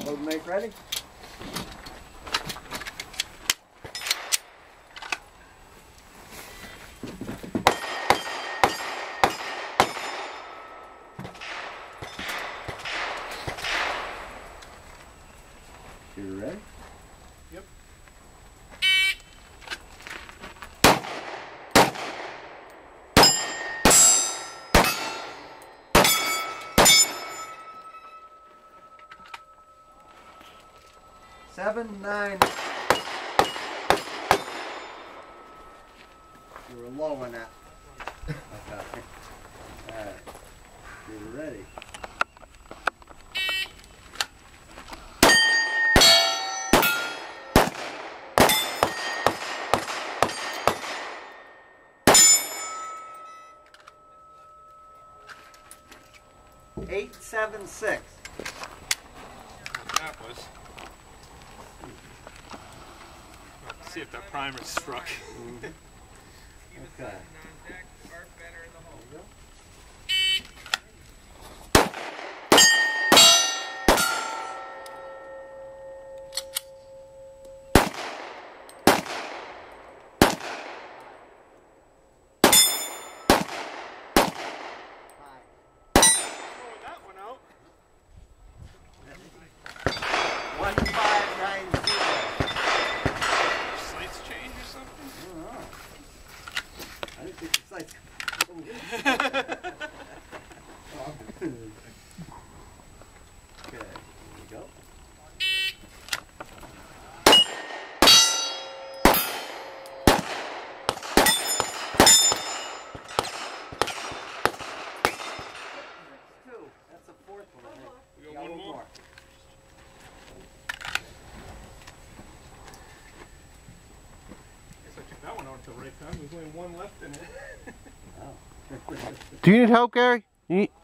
Load and make ready. You ready? Yep. Seven, 9. You were low on that. Okay. Alright. You ready? Eight, 7, 6. That was. Let's see if that primer's struck. Mm-hmm. Okay. That one out at the right time. There's only one left in it. Oh. Do you need help, Gary?